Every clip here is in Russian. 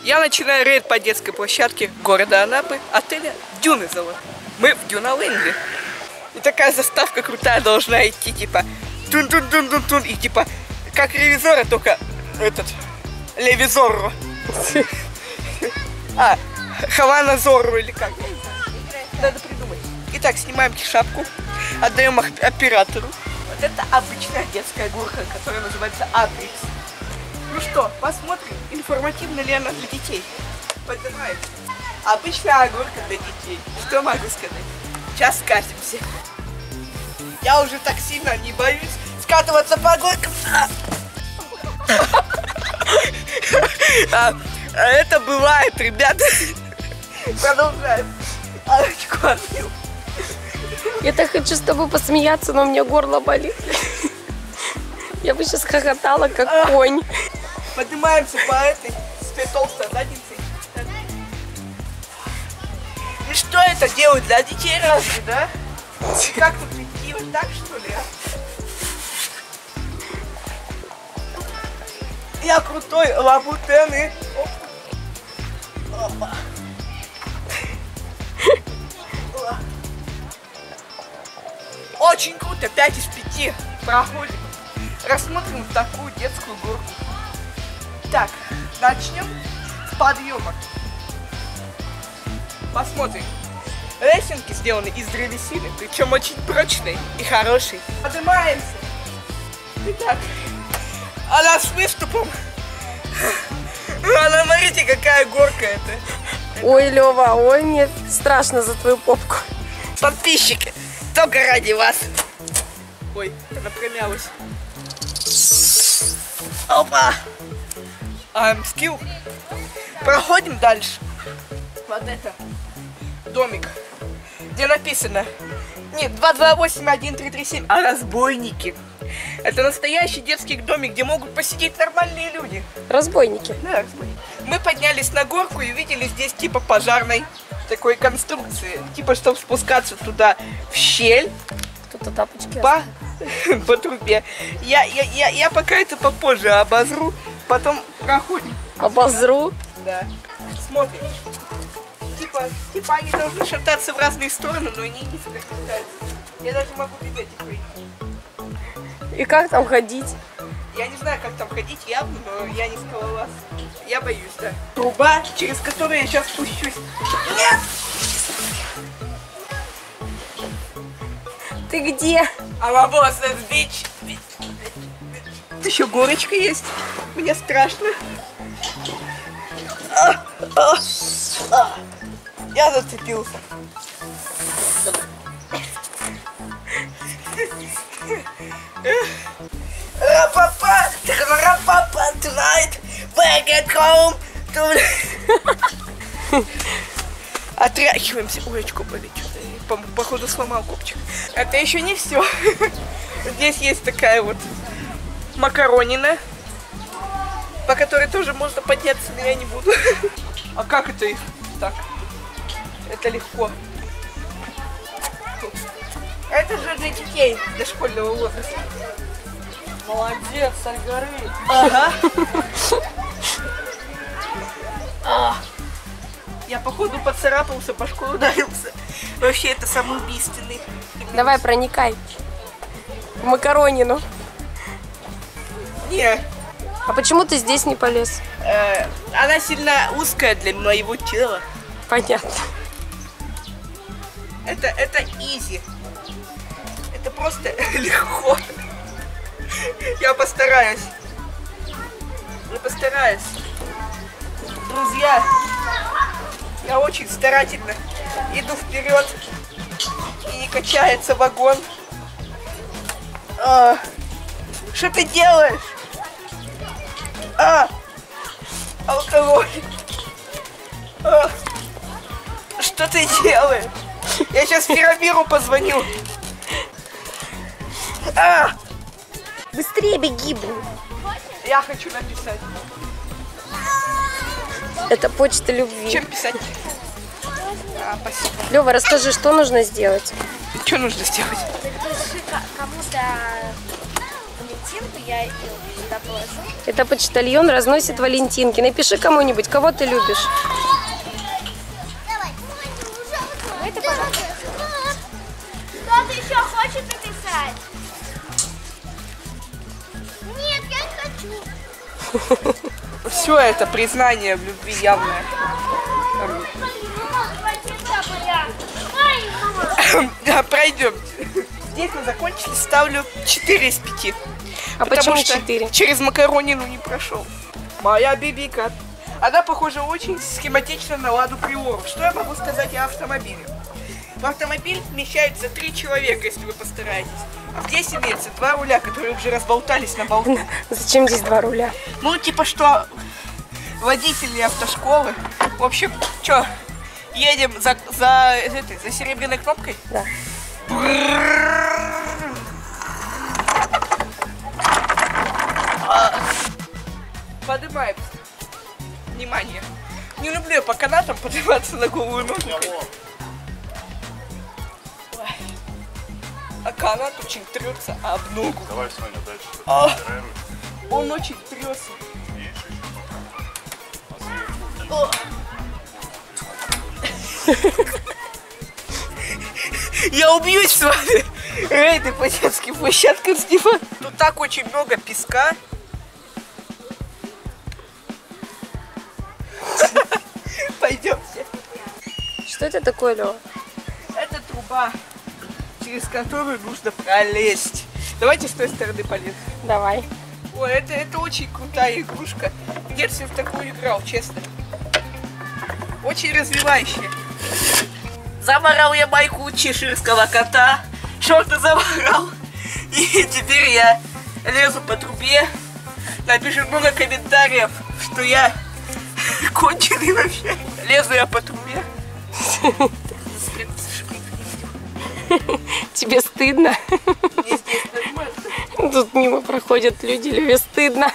Я начинаю рейд по детской площадке города Анапы, отеля Дюны зовут. Мы в Дюналенде. И такая заставка крутая должна идти, типа тун-тун-тун-тун-тун. И типа, как ревизора, только этот, Левизорро. Хавана Зорро или как? Надо придумать. Итак, снимаем шапку, отдаем оператору. Вот это обычная детская горка, которая называется Атрикс. Ну что, посмотрим, информативна ли она для детей. Поднимаем. Обычная горка для детей. Что могу сказать? Сейчас скатимся. Я уже так сильно не боюсь скатываться по горкам. Это бывает, ребята. Продолжаем. Арочку отбил. Я так хочу с тобой посмеяться, но у меня горло болит. Я бы сейчас хохотала, как конь. Поднимаемся по этой с толстой задницей. И что это делают для детей разве, да? Как тут идти? Вот так, что ли, Я крутой, лабутены. Опа. Очень круто, 5 из 5 проходим. Рассмотрим вот такую детскую горку. Так, начнем с подъема. Посмотрим. Лесенки сделаны из древесины, причем очень прочной и хорошей. Поднимаемся. Итак, она с выступом. Она, смотрите, какая горка это. Ой, Лёва, ой, мне страшно за твою попку. Подписчики, только ради вас. Ой, она промялась. Опа! Скилл. Проходим дальше. Вот это домик, где написано 228-1337, разбойники. Это настоящий детский домик, где могут посидеть нормальные люди. Разбойники. Да, разбойники. Мы поднялись на горку и увидели здесь типа пожарной такой конструкции. Типа, чтобы спускаться туда в щель. Кто-то тапочки по трубе. Я пока это попозже обозру, потом проходим. Обозру? Да. Смотрим. Типа они должны шататься в разные стороны, но они не соприкасаются. Я даже могу бегать и прыгать. И как там ходить? Я не знаю, как там ходить явно, но я не скалолаз. Я боюсь, да. Труба, через которую я сейчас спущусь. Нет! Ты где? I'm boss bitch. Еще горочка есть. Мне страшно. Я зацепился. Рапапа, tonight, back at home. Отряхиваемся. Ой, очко болит. Походу сломал копчик. Это еще не все. Здесь есть такая вот макаронина, по которой тоже можно подняться, но я не буду. А как это их? Так. Это легко. Это же для детей дошкольного возраста. Молодец, царь горы. Ага. Я походу поцарапался, башку ударился. Вообще это самоубийственный. Давай, проникай в макаронину. Не. А почему ты здесь не полез? Она сильно узкая для моего тела. Понятно. Это изи. Это просто легко. Я постараюсь. Друзья, я очень старательно иду вперед. И не качается вагон. Что ты делаешь? Алкоголь. Что ты делаешь? Я сейчас Феромиру позвоню. Быстрее беги, блин. Я хочу написать. Это почта любви. Чем писать? Спасибо. Лёва, расскажи, что нужно сделать? Что нужно сделать? Напиши кому-то Валентинку я ее сюда положу. Это почтальон разносит валентинки. Напиши кому-нибудь, кого ты любишь. Это кто-то еще хочет написать? Нет, я не хочу. Все это признание в любви явное. Пройдем. Здесь мы закончили, ставлю 4 из 5. А Потому почему что 4? через макаронину не прошел. Моя бибика. Она похожа очень схематично на Ладу Приору. Что я могу сказать о автомобиле? В автомобиль вмещается 3 человека, если вы постараетесь. А здесь имеется 2 руля, которые уже разболтались на болту. Зачем здесь 2 руля? Ну, типа, что водители автошколы. В общем, что, едем за серебряной кнопкой? Да. Поднимаемся. Внимание. Не люблю по канатам подниматься на голую ногу. А канат очень трется об ногу. Давай, Соня, дальше. Он очень трется. Я убьюсь с вами. Рейды по детским площадкам снимать. Тут так очень много песка. Пойдемте. Что это такое, Лёва? Это труба, через которую нужно пролезть. Давайте с той стороны полезем. Давай. Ой, это очень крутая игрушка. В детстве в такую играл, честно. Очень развивающая. Заморал я майку чеширского кота. Шорты заморал. И теперь я лезу по трубе. Напишут много комментариев, что я конченый вообще. Лезу я по трубе. Тебе стыдно? Мне здесь нормально. Тут мимо проходят люди, Леве стыдно.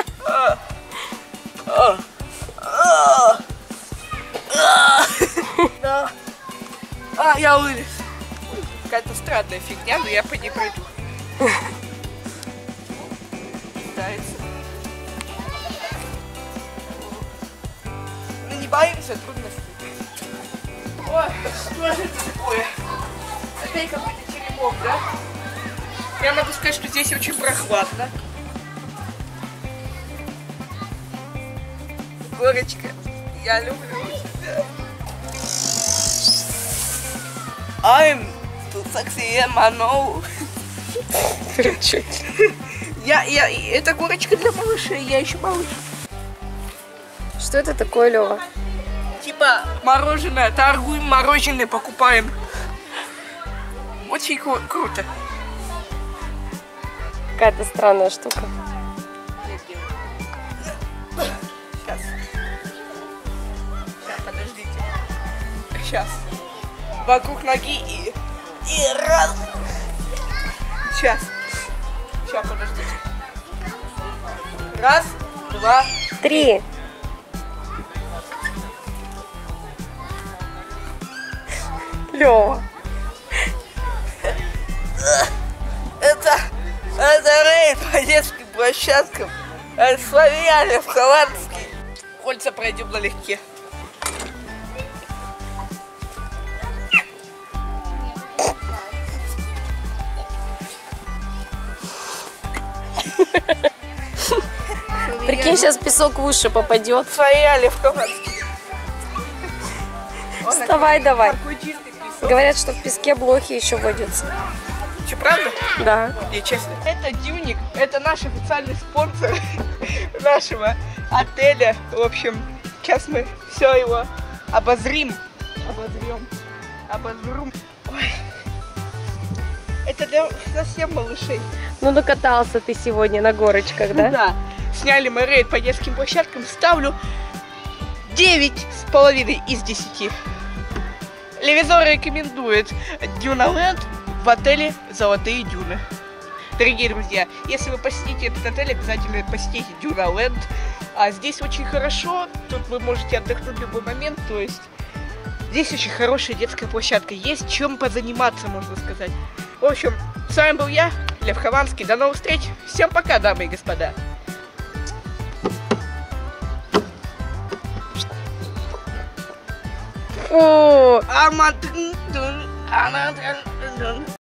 Я вылез. Какая-то странная фигня, но я по ней пройду. Пытается. Ну не боимся трудностей. Ой, что же это такое? Опять какой-то теремок, да? Я могу сказать, что здесь очень прохладно. Горочка, я люблю тебя. I'm too sexy, I know. Это горочка для малышей, я еще малыш. Что это такое, Лёва? Типа мороженое, торгуем мороженое, покупаем. Очень круто. Какая-то странная штука. Сейчас. Сейчас, подождите. Сейчас. Вокруг ноги и раз. Сейчас. Сейчас, подождите. Раз, 2, 3. Лёва. Это рейд по детским площадкам. Славяне в Хованский. Кольца пройдем налегке. Прикинь, сейчас песок в уши попадет. Славяне в Хованский. Вставай давай. Какой чистый песок. Говорят, что в песке блохи еще водятся. Че, правда? Да. Не, честно. Это Дюник, это наш официальный спонсор нашего отеля. В общем, сейчас мы все его обозрим. Обозрем. Ой. Это для совсем малышей. Ну, накатался ты сегодня на горочках, да? Да. Сняли мы рейд по детским площадкам. Ставлю 9,5 из 10. Левизор рекомендует Дюналенд в отеле «Золотые дюны». Дорогие друзья, если вы посетите этот отель, обязательно посетите Дюналенд. А здесь очень хорошо, тут вы можете отдохнуть в любой момент, то есть здесь очень хорошая детская площадка, есть чем позаниматься, можно сказать. В общем, с вами был я, Лев Хованский. До новых встреч. Всем пока, дамы и господа. О, Аматрин.